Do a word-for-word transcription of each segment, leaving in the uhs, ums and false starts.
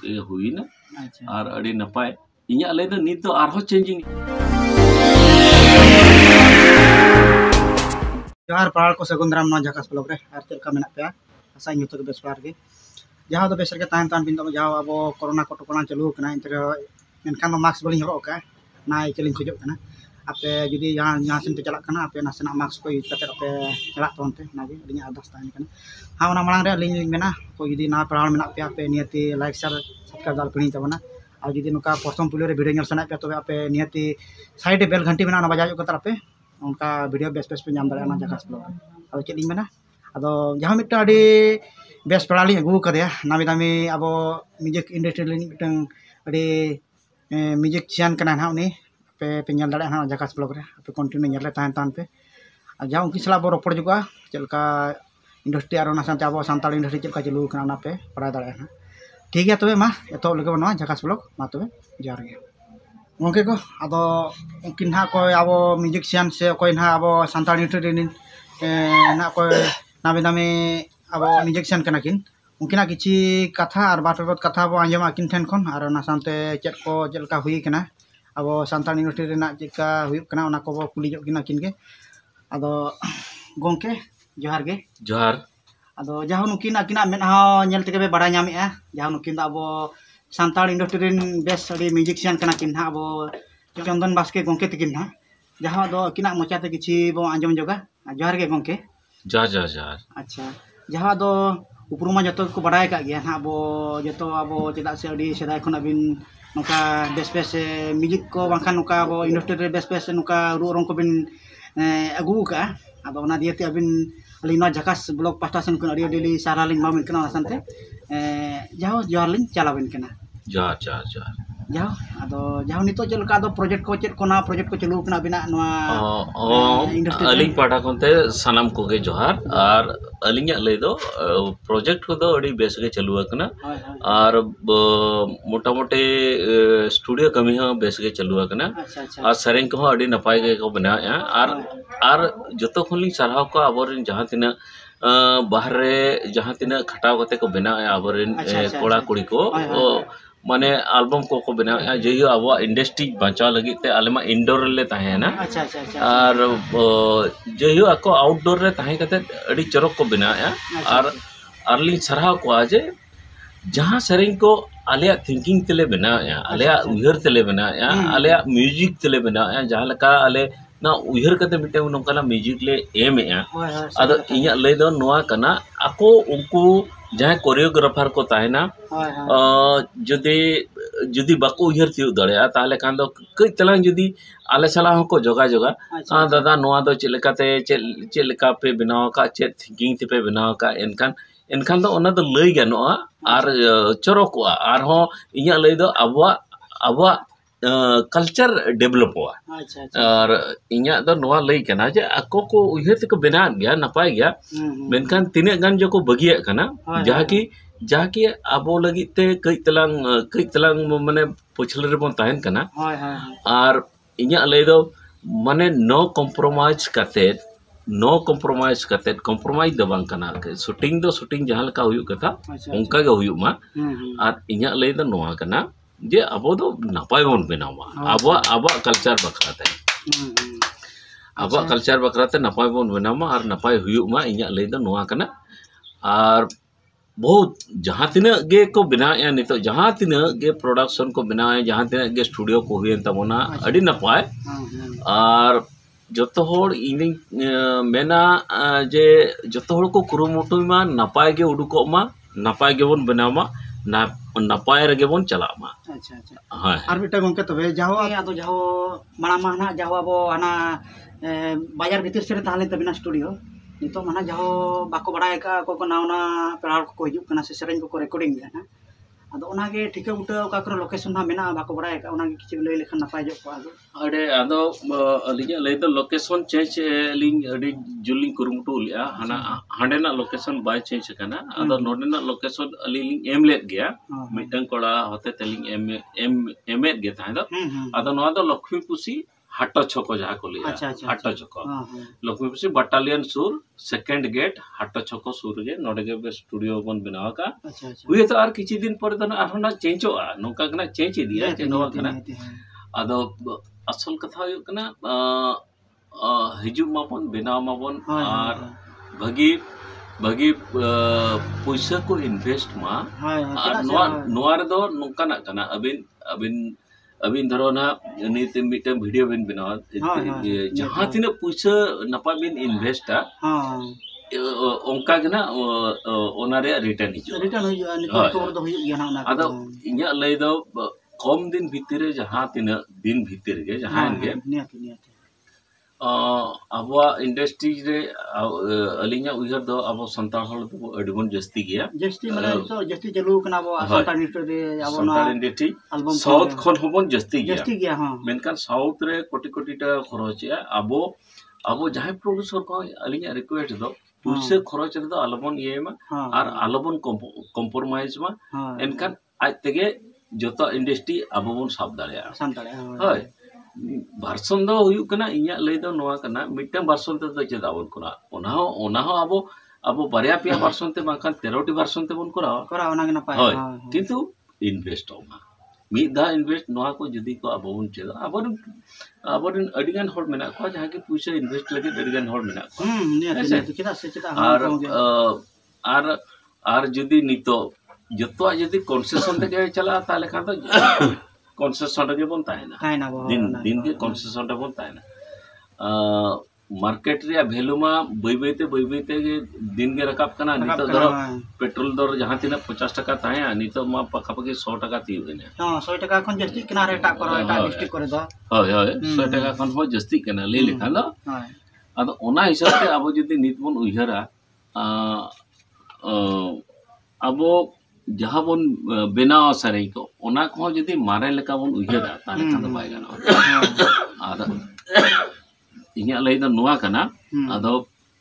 ᱛᱮᱜᱮ ᱦᱩᱭᱱᱟ ᱟᱨ ᱟᱹᱰᱤ ᱱᱟᱯᱟᱭ ᱤᱧᱟᱹᱜ ᱞᱟᱹᱭ ᱫᱚ ᱱᱤᱛ ᱫᱚ ᱟᱨᱦᱚᱸ ᱪᱮᱧᱡᱤᱝ जोहार पहाड़ को सगुन दाराम ना झाकास ब्लॉग रे आर चलका मेना पे आशा इन जतो बेस बार गे जहां दो बेस रे तान तान बिन दो जहां अब कोरोना कटकणा चालू कना इंतरे एनखान मास्क बलिन हरो का ना चलिन खोजो कना आपे जुदी जहां जहां सिन पे चला कना आपे नासना मास्क को यूज करते आपे चला तोनते नागे अडिया आदास तान कना हां ना मांग रे लिंग लिंग मेना को जुदी ना पहाड़ मेना पे आपे नियति लाइक शेयर सब्सक्राइब दाल पिनी तबना आ जुदी नुका प्रथम पुलियो रे वीडियो नेल सना पे तबे आपे नियति साइड बेल घंटी मेना ना बजाजो कता आपे उनका वीडियो बेस बेस पे नाम दाड़ा ना झाकास ब्लॉग अब चेक मेना अदो जहां मिट्टा अडी बेस पड़ा लिंग अगू कदे नामी दामी अब म्यूजिक इंडस्ट्री लिंग मिट्टन अडी म्यूजिशियन कना ना उनी पे पे नेल दाड़ा ना झाकास ब्लॉग रे पे कंटिन्यू नेल तान तान पे जहां उनकी सला बो रोपड़ जुगा चलका इंडस्ट्री आरो ना सानते अब सांताल इंडस्ट्री चलका चलू कना ना पे पड़ा दाड़ा ना ठीक है तबे मा एतो लगे बनो झाकास ब्लॉग मा तबे जोहार गे गंके को अदो उनकिन हा को अब म्यूजिशियन से कोई ना अब सांताल इंडस्ट्री ना को नामी दामी अब म्यूजिशियन कना किन उनकिना किछि कथा और बात बात कथा बो आंजमा किन ठेन खन और ना सानते चेक को चलका हुई कना अब सांताल इंडस्ट्री रेना चेका हुई कना ओना को कुली जो किना किन के अदो गंके जोहार गे जोहार अदो जहां नुकिन अकिना मेना नेल तके बे बड़ा नामेआ जहां नुकिन अब सांताल इंडस्ट्री रेन बेस अडी म्यूजिशियन कना किन हा अब चंदन बास्के गंके तकिन हा जहां दो अकिना मोचाते किछि बो आंजम जोगा जोहार गे गंके जोहार जोहार जोहार अच्छा जहां दो उपरुमा जतो को बड़ाय का गया हा अब जतो अब चेदा से अडी सेदाय खन अबिन नुका बेस बेस म्यूजिक को बांखान नुका अब इंडस्ट्री रे बेस बेस नुका रू रंग को बिन अगू का अब ओना दियते अबिन अलिना झाकास ब्लॉग पास्टा सन अडी अडी सारा लिंग मामिन कना सानते जहां जोहार लिंग चलाबिन कना जोहार जोहार जोहार जहां अदो जहां नितो चलका दो प्रोजेक्ट को चेक कोना प्रोजेक्ट को चलू कना बिना नवा अलिंग पाटा कोनते सनम को गे जोहार और अलिंग लय दो प्रोजेक्ट को दो अडी बेस गे चलू कना और मोटा मोटे स्टूडियो कमी हो बेस गे चलू कना और सरेंग को अडी नपाय गे को बनाया और और जतो खनली सरहाव को अबोरिन जहां तिना बाहर रे जहां तिना खटाव कते को बनाया अबोरिन कोड़ा कुड़ी को माने एल्बम को को बनाया जेयो अब इंडस्ट्री बचाव लगी ते आलेमा इंडोर ले ताहे ना अच्छा अच्छा अच्छा और जेयो अको आउटडोर रे ताहे कते अडी चरक को बनाया और अर्ली सरहाव को आजे जहां सरेंग को आलिया थिंकिंग तले बनाया आलिया उहर तले बनाया आलिया म्यूजिक तले बनाया जहां लका आले ना उहर कते मिटे नोकला म्यूजिक ले एम ए अदो इया ले दो नोआ कना अको उनको जहां कोरियोग्राफर को ताहेना जुदी जुदी बाको उहर थिउ दड़या ताले खान दो कई तलांग जुदी आले सला को जोगा जोगा आ दादा नोआ दो चेलकाते चेलका पे बनाव का चे थिंकिंग ते पे बनाव का एनखान एनखान दो ओना दो लई गानोआ आर चरकोआ आर हो इया लई दो अबवा अबवा कल्चर डेवलप हुआ और इኛ दो नोआ लई कना जे अको को उहर तक बना गया नपाय गया मेनखान तिने गान जो को बगिया कना जहा की जहा की अबो लगी ते कई तलांग कई तलांग माने पछल रे बन ताहन कना और इኛ लई दो माने नो कॉम्प्रोमाइज करते नो कॉम्प्रोमाइज करते कॉम्प्रोमाइज दो बांग कना शूटिंग दो शूटिंग जहां लका हुयु कथा उनका गे हुयु मा और इኛ लई दो नोआ कना जे अब दो नपाय बन बनावा अब अब कल्चर बखराते अब कल्चर बखराते नपाय बन बनावा और नपाय हुयुमा इኛ लई दो नोआ कना और बहुत जहां तिना गे को बनाया नितो जहां तिना गे प्रोडक्शन को बनाए जहां तिना गे स्टूडियो को हुयन तबोना अडी नपाय और जतो होड़ इनी मेना जे जतो होड़ को कुरुमुटु मा नपाय गे उडुको मा नपाय गे बन बनावा ना नपाय रगे बन चला मा अच्छा अच्छा हां आर बिटा गंके तबे जाहो आदो जाहो माना माना जाहो अब आना बाजार भीतर से ताले तबिना स्टूडियो नितो माना जाहो बाको बड़ाय का को को नावना पेड़ को हिजु कना से सेरेंग को रिकॉर्डिंग गया ना अदो ओनागे ठीका उठा का कर लोकेशन ना मेना बाको बड़ाय का ओनागे किछि लई लेखन नपाय जो को अडे अदो अलिया लई दो लोकेशन चेंज लिंग अडी जुलिंग कुरुमुटु लिया हना हांडेना लोकेशन बाय चेंज कना अदो नोडेना लोकेशन अली लिंग एम लेट गया मिटन कोड़ा होते तेलिंग एम एम एम एट गे थाय दो अदो नोआ दो लक्ष्मी पुसी हाटो छको जहाँ को लिया अच्छा अच्छा हाटो छको हाँ हाँ लक्ष्मी बसी बटालियन सुर सेकंड गेट हाटो छको सुर गे नोडे गे बे स्टूडियो बन बनावा का अच्छा अच्छा हुए तो आर किछि दिन पर तो आरो ना चेंजोआ नोका कना चेंज दिया जे नोवा कना आदो असल कथा हुई कना हिजु माबन बनाव माबन और भगी भगी पैसा को इन्वेस्ट मा और नोआ नोआ रे दो नोका ना कना अबिन अबिन अबिन धरो ना नीत मिटम वीडियो बिन बनाव जहाँ तीना पैसा नपा बिन invest onka gana onare return hiju return hiju nikor kor do huyu gana ona ado inya lay do kom din bhitire jaha tina din bhitir ge jahan ge niat niat abwa industry re alinya uyar do abo santal hol do adibon jasti gya jasti mane to jasti chalu kana abo santal industry re abo na santal industry south khon hobon jasti gya jasti gya ha menkan south re koti koti ta khoroch ya abo abo jahay producer ko alinya request do पुसे खरच रे दो आलबन ये मा और आलबन compromise मा एनकान आज तेगे जतो इंडस्ट्री अबोबन साब दाड़िया साब दाड़िया होय वर्सन दो हुयु कना इया लय दो नोआ कना मिटम वर्सन ते दो चेदाबन करा ओना हो ओना हो अबो अबो बारिया पिया वर्सन ते बाखान तेरह टी वर्सन ते बन करा करा ओना गना पाय होय किंतु इन्वेस्ट होमा मिदा इन्वेस्ट नोआ को जदी को अबोबन चेदा अबोन अबोन अडिगान हॉल मेना को जहां के पैसा इन्वेस्ट लगे अडिगान हॉल मेना को हम नियत नियत किदा से किदा और और और जदी नितो जतो जदी कंसेशन ते चला ताले खान तो कंसेशन रे बन तायना तायना दिन दिन के कंसेशन रे बन तायना मार्केट रे वैल्यू मा बई बईते बई बईते दिन के रकाब कना नितो दर पेट्रोल दर जहां तिना पचास टका ताया नितो मा पखा पखी सौ टका ती गने हां सौ टका खन जस्ती किना रे टा करो टा डिस्ट्रिक्ट करे दो होय होय सौ टका खन हो जस्ती कना ले लेखा दो अद ओना हिसाब ते अब जदी नित बन उयहरा अबो जहां बन बेनाव सरे को ओना को जदी मारे लेका बन उयहरा ताले खन बाय गाना आदा इन्या लय दो नोआ कना आदो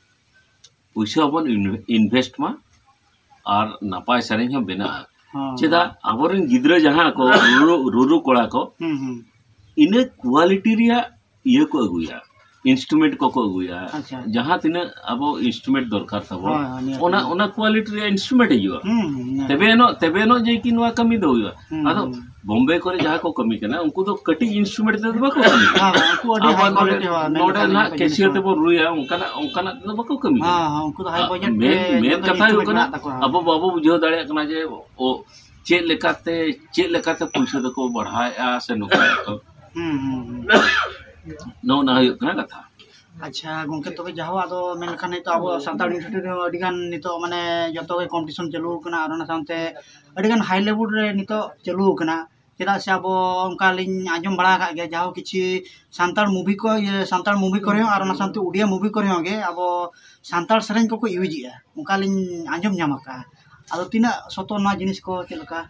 पैसा बन इन्वेस्ट मा और नापाय सरें हम बेना चेदा आबोरिन गिद्रा जहां को रुरु कोड़ा को इने क्वालिटी रिया ये को अगुया इंस्ट्रूमेंट को को अगुया जहां तिने अबो इंस्ट्रूमेंट दरकार थाबो ओना ओना क्वालिटी रिया इंस्ट्रूमेंट हिजुआ तबेनो तबेनो जे कि नोआ कमी दो हुआ आदो बॉम्बे करे जहां को कमी कना उनको तो कटी इंस्ट्रूमेंट ते बको कमी हां उनको अडी हाई क्वालिटी नोडे ना केसियो ते बो रुया उनका उनका तो बको कमी हां हां उनको तो हाई बजट मेन मेन कथा हो कना अब बाबू बुझो दाड़े कना जे ओ चे लेकाते चे लेकाते पैसा दको बढ़ाया से नुका तो हम नो ना हो कना कथा अच्छा गोंके तो जहां आदो मेन खान तो अब सानताल इंस्टीट्यूट रे अडिगान नितो माने जतो के कंपटीशन चलू कना और ना सानते अडिगान हाई लेवल रे नितो चलू कना चेदा से अब उनका लिन आजम बड़ा का गया जाओ किछि सानताल मूवी को ये सानताल मूवी करे और ना सानते उड़िया मूवी करे होगे अब सानताल सरेन को को यूज या उनका लिन आजम जामका आदो तिना सतो ना जिनिस को चलका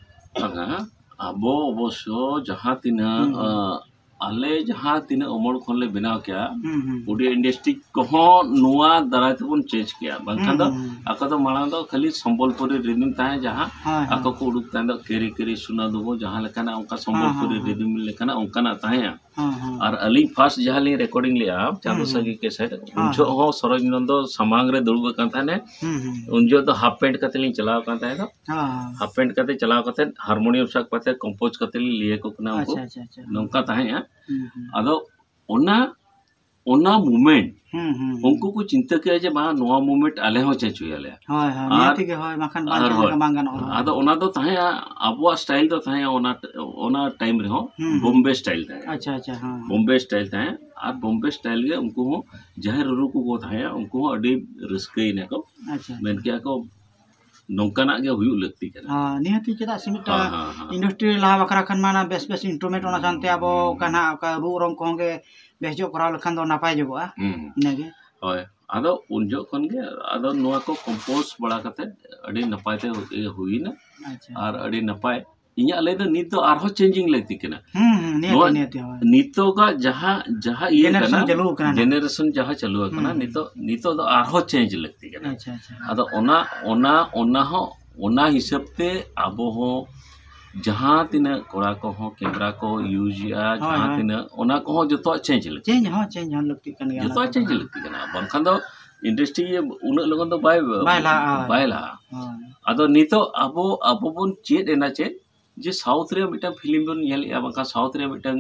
अब अवश्य जहां तिना आले जहां तीन अमर खन ले बनाव क्या उड़िया इंडस्ट्री को नुआ दराय तेबन चेंज किया बंखा दो आको दो माला दो खाली संबलपुरी रिदम ताहे जहां आको को उडुक ताहे दो केरी केरी सुना दो जहां लेकाना उनका संबलपुरी रिदम लेकाना उनकाना ताहे और अली फास्ट जहां ले रिकॉर्डिंग लिया चांदो सगी के साइड उनजो हो सरोज नंदो समांग रे दुड़ब कान थाने उनजो तो हाफ पेंट कते लिन चलाव कान थाहे दो हाफ पेंट कते चलाव कते हारमोनियम साक कते कंपोज कते लिए को कना उनको नंका ताहे आदो ओना ओना मूवमेंट उनको को चिंता किया जे बा नोआ मूवमेंट आले हो चेंज हुयाले हाय हाय नियति के हाय मखन बांग बांगन आदो ओना दो ताहे आबो स्टाइल दो ताहे ओना ओना टाइम रे हो बॉम्बे स्टाइल ताहे अच्छा अच्छा हां बॉम्बे स्टाइल ताहे और बॉम्बे स्टाइल के उनको जहां रुरु को को ताहे उनको अडी रिस्क ने को अच्छा मेन किया को नौकाना के हुयु लगती है हां नियति चेदा सिमिटा इंडस्ट्री ला बकरा खन माना बेस बेस इंस्ट्रूमेंट ओना जानते अब काना का रू रंग को के बेसजो करा लखन दो नापाय जबा इनागे होय आदो उनजो खन के आदो नोआ को कंपोज बड़ा कते अडी नपाय ते हुई ना अच्छा और अडी नपाय इया ले दो नित तो आरो चेंजिंग लगती केना हम नियति नियति नितो का जहां जहां ये जेनरेशन चलू कना जेनरेशन जहां चलू कना नितो नितो तो आरो चेंज लगती केना अच्छा अच्छा आदो ओना ओना ओना हो ओना हिसाब ते आबो हो जहाँ तीना कोड़ा को हो कैमरा को यूज या जहाँ तीना ओना को हो जो तो चेंज ले चेंज हाँ चेंज हाँ लगती करने जो तो चेंज लगती करना बंखान दो इंडस्ट्री ये उन लोगों तो बाय बायला बायला अदो नितो अबो अबो बन चेत एना चेत जे साउथ रे मिटन फिल्म बन नेल या बंका साउथ रे मिटन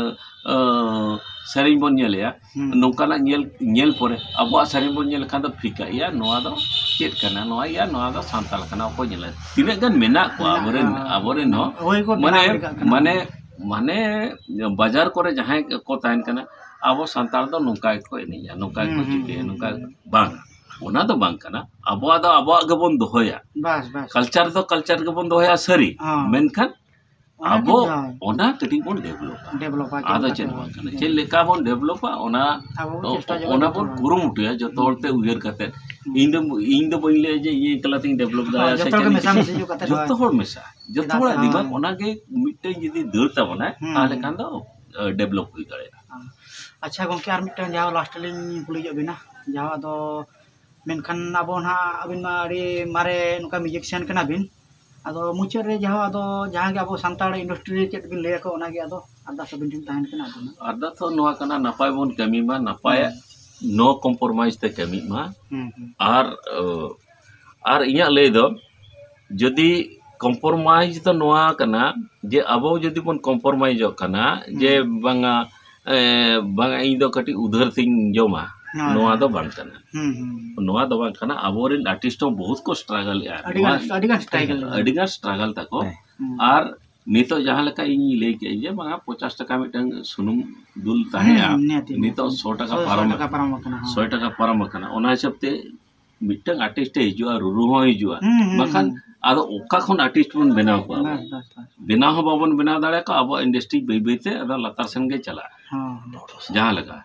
सरिंग बन नेल या नोकाना नेल नेल परे अबो सरिंग बन नेल खान दो फिका या नोआ दो चेत करना नोआ या नोआ दो सांताल करना को नेल तिने गन मेना को अबोरेन अबोरेन हो माने माने माने बाजार करे जहां को ताइन करना अबो सांताल दो नोका को एनिया नोका को चिते नोका बांग ओना दो बांग करना अबो दो अबो गबन दोहया बस बस कल्चर दो कल्चर गबन दोहया सरी मेनखान अबो ओना कटी बोन डेवलप डेवलप आदा चेन बांग चे लेका बोन डेवलप ओना ओना बोन कुरुमुटुया जतो होरते उयहर कते इन दो इन दो बइले जे ये कलातिंग डेवलप दाया से जतो होर मेसा जतो होर दिमाग ओना के मिटे जदी दरता बना ताले खान दो डेवलप हुई दाड़े अच्छा गंके आर मिटे जाव लास्ट लिंग कुली जो बिना जाव दो मेनखान अबो ना अबिन मा अड़ी मारे नुका म्यूजिशियन कना बिन अदो मुचाद रे जहाँ अदो जहाँ के अबो सांताड़ इंडस्ट्री चेत बिन ले को ओना के अदो अरदास बिन ठिन ताहेन कना अदो अरदास तो नोआ कना नपाय बोन कमी मा नपाय नो कॉम्प्रोमाइज ते कमी मा आर आर इया ले दो जदी कॉम्प्रोमाइज तो नोआ कना जे अबो जदी बोन कॉम्प्रोमाइज कना जे बांगा बांगा इन दो कटी उधर सिंह जोमा नोआ दो बांग कना नोआ दो बांग कना अबोरेन आर्टिस्ट बहुत को स्ट्रगल या अडिगा स्ट्रगल अडिगा स्ट्रगल तको आर नितो जहाँ लका इन ले के जे बांगा पचास टका मिटंग सुनुम दुल ताहेया नितो सौ टका पारम सौ टका पारम कना ओना हिसाब ते मिटंग आर्टिस्ट हिजुआ रुरु हो हिजुआ बखान आदो ओका खन आर्टिस्ट बन बनाव को बनाव हो बाबन बनाव दाड़े का अब इंडस्ट्री बई बईते आदो लतार सन गे चला जहाँ लगा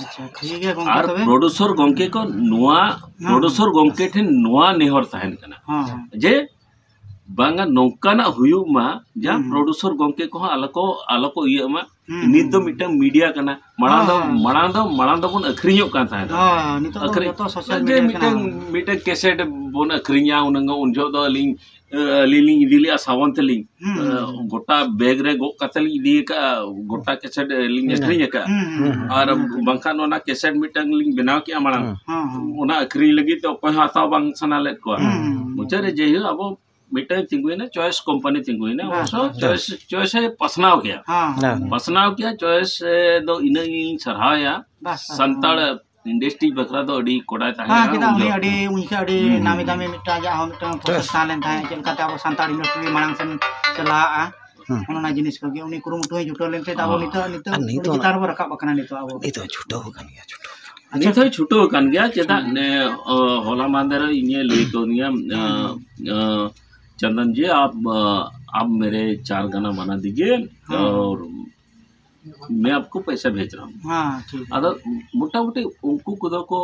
और प्रोड्यूसर गंके को नुआ प्रोड्यूसर गंके ठेन नुआ नेहर ताहेन कना जे बांगा नौकाना हुयु मा जा प्रोड्यूसर गंके को अलको अलको इया मा नित दो मिटंग मीडिया कना मणा दो मणा दो मणा दो बन अखरियो का ताहेन हां नितो तो सोशल मीडिया मिटंग मिटंग कैसेट बन अखरिया उनंग उनजो दो लिंग लिलिंग इदिलिया सावंत लिंग गोटा बैग रे गो कतल इदी का गोटा कैसेट लिंग अखरिया का और बंखान ओना कैसेट मिटंग लिंग बनाव किया मणा ओना अखरी लगी तो कोई हाताव बांग सना ले को मुचरे जे अबो मिटंग तिंगुइना चॉइस कंपनी तिंगुइना ओसो चॉइस चॉइस है पसनाव किया पसनाव किया चॉइस दो इन सरहाया संताड़ इंडस्ट्री बकरा दो अडी कोडा ताहे हां किदा उनी अडी उनके अडी नामी दामी मिटा जा हम मिटा फोकस तालेन ताहे चेन काते अब संताड़ इंडस्ट्री मांग सन चला ओना जिनिस को उनी कुरुमुटु जुटो लेनते अब नितो नितो गिटार ब रकाब कना नितो अब नितो छुटो कन गया छुटो नितो छुटो कन गया चेदा ने होला मांदर इने ले तो निया चंदन जी आप आप मेरे चार गाना बना दीजिए और मैं आपको पैसा भेज रहा हूँ हाँ ठीक अदो मोटा मोटी उनको कुदो को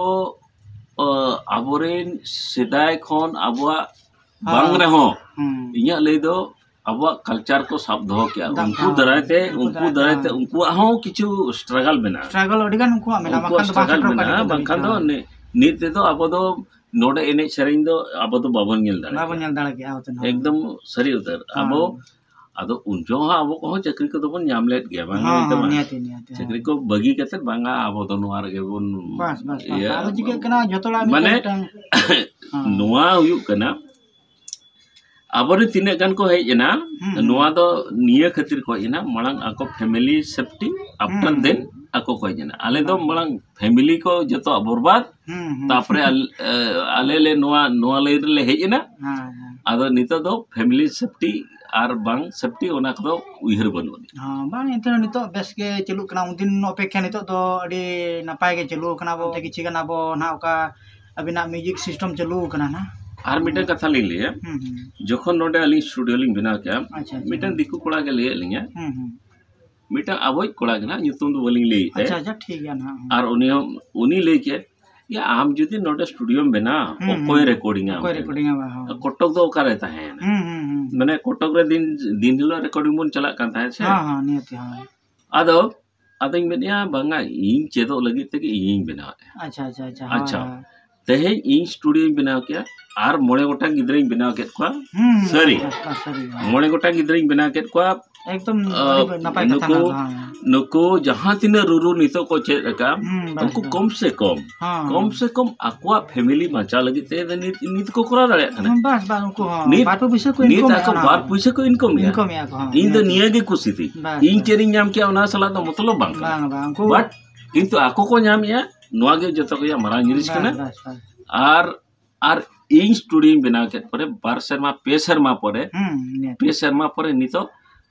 आबोरेन सेदाय खन आबुआ बांग रहो इया ले दो आबुआ कल्चर को साब दो क्या उनको दरायते उनको दरायते उनको हो किछु स्ट्रगल बना स्ट्रगल अडिगान उनको मेला बखान दो स्ट्रगल बना बखान दो नीते दो आबो दो नोडे एने शरीन दो आबो तो बाबन नेल दाड़ा बाबन नेल दाड़ा गया एकदम सरी उतर आबो आदो उनजो हा आबो को चक्री को दोबन नामलेट गया बांगा एकदम नियति नियति चक्री को बगी कते बांगा आबो तो नोआर गे बोन बस बस आदो जिके कना जतोला माने नोआ हुयु कना आबोरे तिने गान को हेजना नोआ दो निये खातिर को हेजना मळंग आको family safety after then ako ko jena ale do malang family ko joto barbad tapre ale le noa noa le le hejena ado nito do family safety ar bang safety ona ko uihar banu ha bang ente nito bes ge chelu kana undin opekha nito do adi napai ge chelu kana bo kichi kana bo na oka abina music system chelu kana na আর মিটার কথা লিলে যখন নোডে আলি studio লিং বিনা কে মিটার দিকু কোড়া গে লিয়ে লিয়া मिटा अबोई कोड़ा गना युतुम दो बोलिंग ले अच्छा अच्छा ठीक है ना और उनी उनी लेके या आम जदी नोट स्टूडियो में बना कोई रिकॉर्डिंग है कोई रिकॉर्डिंग है कोटक दो का रहता है माने कोटक रे दिन दिन हिलो रिकॉर्डिंग बन चला कान था से हां हां नियति हां आदो आदिंग बेनिया बंगा इन चेदो लगी ते इन बना अच्छा अच्छा अच्छा अच्छा तेहे इन स्टूडियो में बना क्या ar mole gotang gidrang bina ket kwa Hmm, sari sari. mole gotang gidrang bina ket kwa Ekdom Uh, napai kata nuku na. nuku jahan tina ruru nito ko chet rekam Hmm, bas, उनको bas. कम से कम हाँ। कम से कम aqua family बचा लगी ते नित नित को करा रहा है Hmm, bas bas uku ha. Nit- Batu bisa ku नित income ako ya, बार na. पैसे को इनकम है Income ya ko. ha. इन तो निया के कुछ थी Bas, इन bas. चेरिंग नाम क्या होना सला तो मतलब बांग Bang bang ku. बट किंतु ako को नाम या नुआ के जतो को या मरांग जिनिस Bas, कना bas, bas. आर आर इन स्टूडियो बना के परे बार शर्मा पे शर्मा परे Hmm, niat. पे शर्मा परे नितो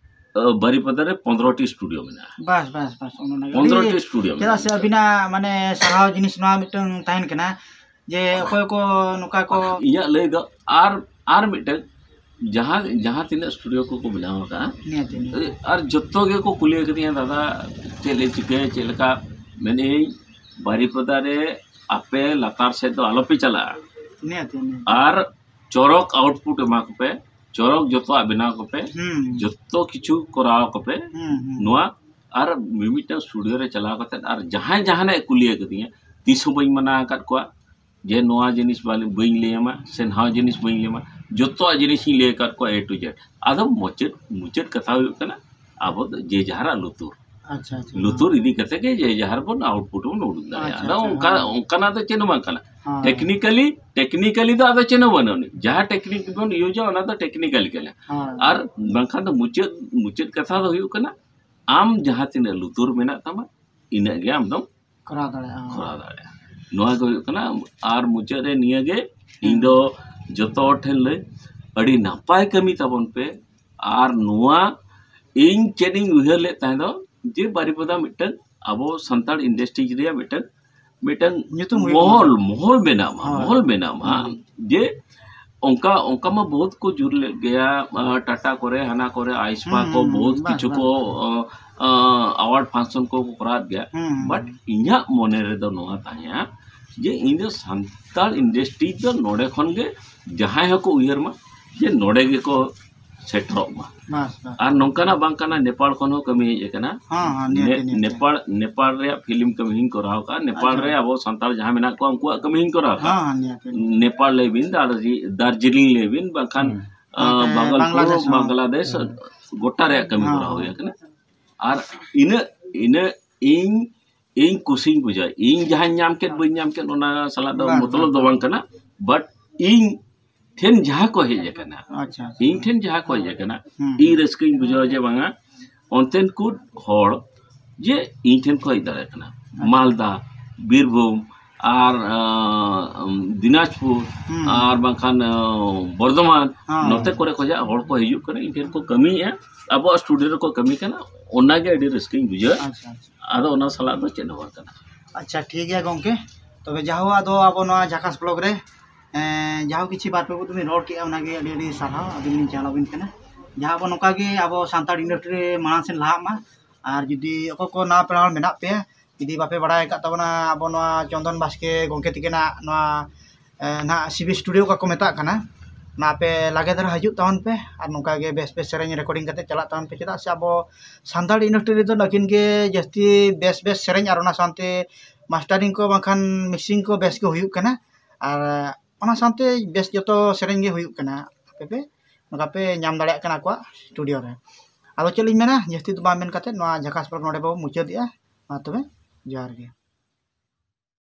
बारीपदा रे पंद्रह टी स्टूडियो में Bas bas bas. Ono na. पंद्रह टी स्टूडियो में Kira se abina mane sahau jenis noa miteng tahin kena. Je okoy ko nuka ko इया लय दो आर आर मिटन जहां जहां तीन स्टूडियो को को बनावा का niat ini. और जत्तो के को कुलिया कदिया दादा चले चिके चलका मैंने बारीपदा रे आपे लतार से तो आलोपी चला Niat ini. और चोरक आउटपुट एमा को पे चोरक जतो बिना को पे Hmm. जत्तो किछु कराव को पे Hmm. hmm. नुआ और मिमिटा स्टूडियो रे चला कते और जहां जहां ने कुलिया कदिया तीस बई मना काट को जे नोआ जिनिस बाले बई लेमा से नहा जिनिस बई लेमा जतो जिनिस ही ले काट को ए टू जेड आदम मुचेत मुचेत कथा हुई कना अब जे जहारा लुतुर Acha acha. लुतुर इदी कते के जे जहार बन आउटपुट बन उडुक दा अच्छा, आदा अच्छा, उनका हाँ। उनका ना तो चेनो मांकना हाँ। टेक्निकली टेक्निकली तो आदा चेनो बनोनी जहां टेक्निक बन यूज ना तो टेक्निकली केला हाँ। और बंखान तो मुचेत मुचेत कथा तो हुई कना आम जहां तिना लुतुर मेना तमा इना गे आम दम Kora dale. करा दाड़े नोआ को हुई कना आर मुचे रे निया गे इन दो जतो ठेन ले अड़ी नापाय कमी तबन पे आर नोआ इन चेनिंग उहर ले ताहे दो जे बारीपदा मिटन अबो संताड़ इंडस्ट्री रे मिटन मिटन Nyutum हुई मोहल मोहल बेना मा हाँ। मोहल बेना मा जे उनका उनका में बहुत को जुड़ ले गया अ, टाटा करे हना करे आइसपा को हम्म, बहुत बस, किछु बस। को अवार्ड फंक्शन को करा गया Hmm. बट इन्या मोने रे दो नोआ ताया जे इन संताल इंडस्ट्री दो नोडे खन गे जहां हको उयर मा जे नोडे गे को सेटरो मा Bas bas. आर नोंकाना बांकाना नेपाल खन हो कमी हे कना हाँ हाँ niat ini. नेपाल नेपाल रे फिल्म कमी हिन कराव का नेपाल रे अब संताल जहां मेना को उनको कमी हिन कराव का हाँ हाँ niat ini. Nepal लेबिन Darjeeling लेबिन बाखान Oke, Bangladesh Bangladesh, oh. Bangladesh गोटा रे कमी हाँ। कराव हो कना are in in in in Cushing बुझा इन जहां नाम के बई नाम के ओना सला दो बस, मतलब दो बांग कना बट इन ठेन जहां को हे कना Acha. इन ठेन जहां को हे कना Hmm. इ रस्किंग बुझा जे बांगा ओनतेन को होड़ जे इन ठेन को इदारे कना मालदा बीरभूम आर दिनाजपुर Hmm. आर बांखान बर्धमान हाँ। नोते करे को जा होड़ को हिजु करे इन ठेन को कमी है अब स्टूडियो को कमी कना ओना गे अडी रस्किंग बुझा Acha acha. आदो ओना सला दो चेनो कना अच्छा ठीक है गमके तबे जाहो आदो आबो नवा झाकास ब्लॉग रे जाहो किछि बात पे तुम रोड के ओनागे अडी अडी साराव अबिन लिन चालाबिन कना जहाँ आबो नोका गे आबो सांताड़ इंडस्ट्री माना सेन लाहा मा आर जुदी अको को ना पेड़ा मेना पे जुदी बापे बड़ाय का तबना आबो नवा चंदन बास्के गमके तिकेना नवा ना सीबी स्टूडियो का को मेता कना ना पे लागे दर हजू तावन पे और नोका गे बेस बेस सेरेंग रिकॉर्डिंग करते चला तावन पे चेदा से आबो सांताड़ इंडस्ट्री रे दो लकिन गे जस्ती बेस बेस सेरेंग और ना सानते मास्टरिंग को बाखान मिक्सिंग को बेस के हुयुक कना और ओना सानते बेस जतो सेरेंग गे हुयुक कना पे पे नोका पे नाम दाड़े कना को स्टूडियो रे आदो चलिन मेना जस्ती तो बा मेन कते नोआ झाकास ब्लॉग नोडे बो मुचादिया मा तबे जोहार गे।